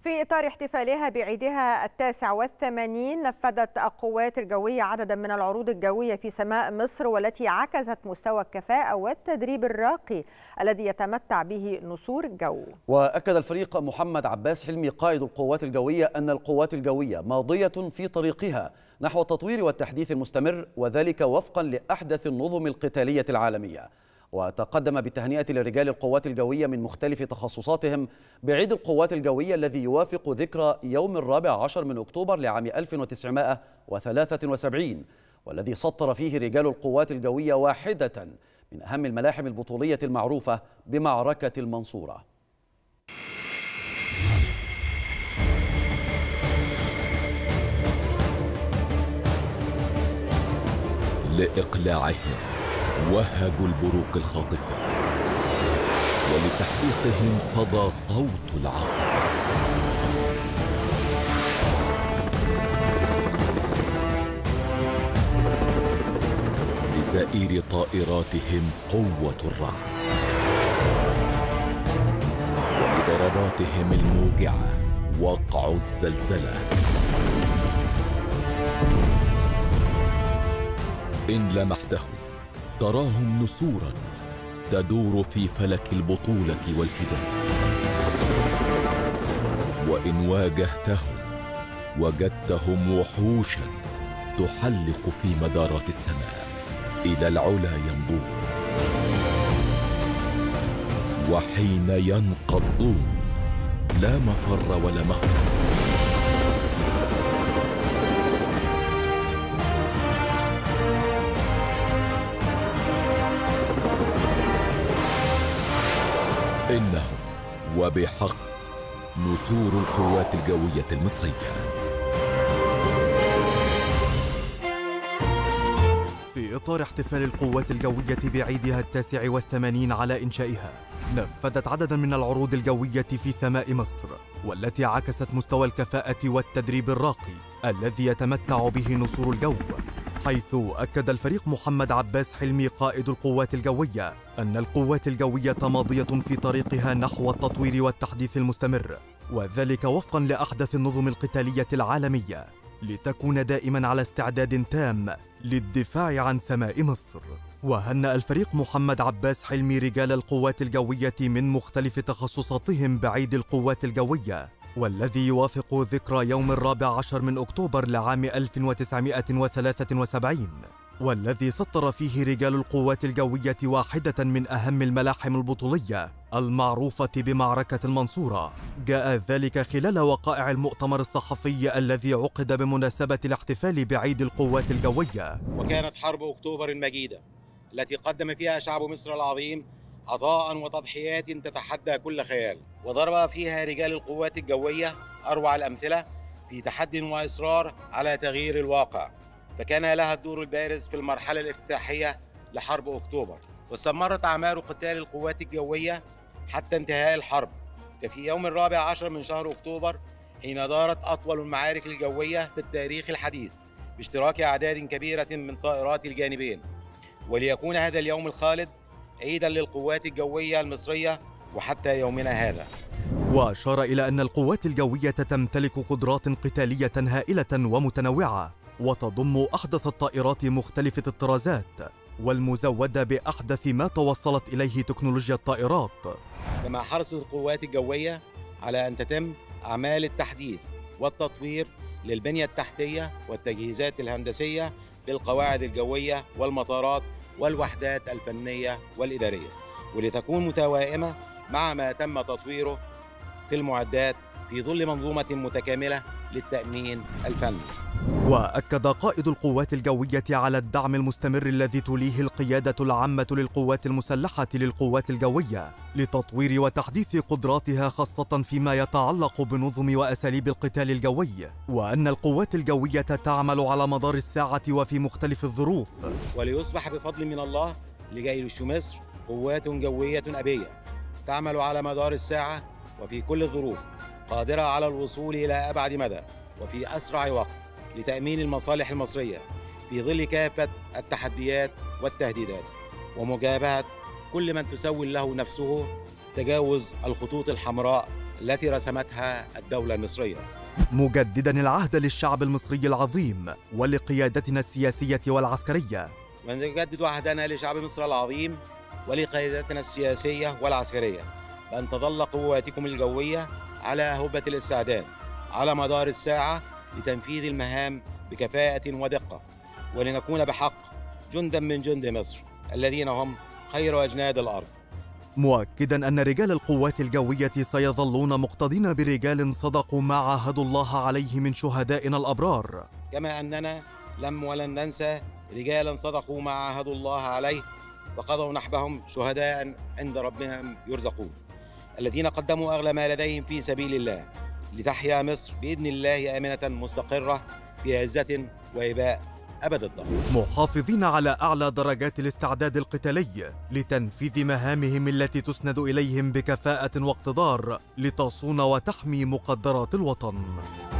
في إطار احتفالها بعيدها 89 نفذت القوات الجوية عددا من العروض الجوية في سماء مصر، والتي عكست مستوى الكفاءة والتدريب الراقي الذي يتمتع به نسور الجو. وأكد الفريق محمد عباس حلمي قائد القوات الجوية أن القوات الجوية ماضية في طريقها نحو التطوير والتحديث المستمر، وذلك وفقا لأحدث النظم القتالية العالمية. وتقدم بالتهنئة لرجال القوات الجوية من مختلف تخصصاتهم بعيد القوات الجوية الذي يوافق ذكرى يوم 14 من أكتوبر لعام 1973، والذي سطر فيه رجال القوات الجوية واحدة من أهم الملاحم البطولية المعروفة بمعركة المنصورة. لإقلاعهم وهجوا البروق الخاطفة، ولتحقيقهم صدى صوت العاصفة. لزئير طائراتهم قوة الرعد، ولضرباتهم الموجعة وقع الزلزلة. إن لمحتهم تراهم نسورا تدور في فلك البطولة والفداء، وإن واجهتهم وجدتهم وحوشا تحلق في مدارات السماء إلى العلا يمضون، وحين ينقضون لا مفر ولا مهرب. إنهم وبحق نسور القوات الجوية المصرية. في إطار احتفال القوات الجوية بعيدها 89 على إنشائها، نفذت عددا من العروض الجوية في سماء مصر، والتي عكست مستوى الكفاءة والتدريب الراقي الذي يتمتع به نسور الجو، حيث أكد الفريق محمد عباس حلمي قائد القوات الجوية أن القوات الجوية ماضية في طريقها نحو التطوير والتحديث المستمر، وذلك وفقا لأحدث النظم القتالية العالمية، لتكون دائما على استعداد تام للدفاع عن سماء مصر. وهنأ الفريق محمد عباس حلمي رجال القوات الجوية من مختلف تخصصاتهم بعيد القوات الجوية، والذي يوافق ذكرى يوم 14 من أكتوبر لعام 1973، والذي سطر فيه رجال القوات الجوية واحدة من أهم الملاحم البطولية المعروفة بمعركة المنصورة. جاء ذلك خلال وقائع المؤتمر الصحفي الذي عقد بمناسبة الاحتفال بعيد القوات الجوية. وكانت حرب أكتوبر المجيدة التي قدم فيها شعب مصر العظيم عطاء وتضحيات تتحدى كل خيال، وضرب فيها رجال القوات الجوية أروع الأمثلة في تحدي وإصرار على تغيير الواقع، فكان لها الدور البارز في المرحلة الافتتاحية لحرب أكتوبر، واستمرت أعمال قتال القوات الجوية حتى انتهاء الحرب. ففي يوم 14 من شهر أكتوبر حين دارت أطول المعارك الجوية في التاريخ الحديث باشتراك أعداد كبيرة من طائرات الجانبين، وليكون هذا اليوم الخالد عيدا للقوات الجوية المصرية وحتى يومنا هذا. وأشار إلى أن القوات الجوية تمتلك قدرات قتالية هائلة ومتنوعة، وتضم أحدث الطائرات مختلفة الطرازات، والمزودة بأحدث ما توصلت إليه تكنولوجيا الطائرات. كما حرصت القوات الجوية على أن تتم أعمال التحديث والتطوير للبنية التحتية والتجهيزات الهندسية للقواعد الجوية والمطارات والوحدات الفنية والإدارية، ولتكون متوائمة مع ما تم تطويره في المعدات في ظل منظومة متكاملة للتأمين الفني. وأكد قائد القوات الجوية على الدعم المستمر الذي توليه القيادة العامة للقوات المسلحة للقوات الجوية لتطوير وتحديث قدراتها، خاصة فيما يتعلق بنظم وأساليب القتال الجوي، وأن القوات الجوية تعمل على مدار الساعة وفي مختلف الظروف. وليصبح بفضل من الله لجيش مصر قوات جوية أبية تعمل على مدار الساعة وفي كل الظروف، قادرة على الوصول إلى أبعد مدى وفي أسرع وقت لتأمين المصالح المصرية في ظل كافة التحديات والتهديدات، ومجابهة كل من تسول له نفسه تجاوز الخطوط الحمراء التي رسمتها الدولة المصرية. مجددا العهد للشعب المصري العظيم ولقيادتنا السياسية والعسكرية. ونجدد عهدنا لشعب مصر العظيم ولقيادتنا السياسية والعسكرية بأن تظل قواتكم الجوية على هبة الاستعداد على مدار الساعة لتنفيذ المهام بكفاءة ودقة، ولنكون بحق جندا من جند مصر الذين هم خير أجناد الأرض. مؤكدا أن رجال القوات الجوية سيظلون مقتدين برجال صدقوا ما عاهدوا الله عليه من شهدائنا الأبرار، كما أننا لم ولن ننسى رجالا صدقوا ما عاهدوا الله عليه وقضوا نحبهم شهداء عند ربهم يرزقون، الذين قدموا أغلى ما لديهم في سبيل الله لتحيا مصر بإذن الله آمنة مستقرة في عزة وإباء أبد الدهر، محافظين على أعلى درجات الاستعداد القتالي لتنفيذ مهامهم التي تسند إليهم بكفاءة واقتدار لتصون وتحمي مقدرات الوطن.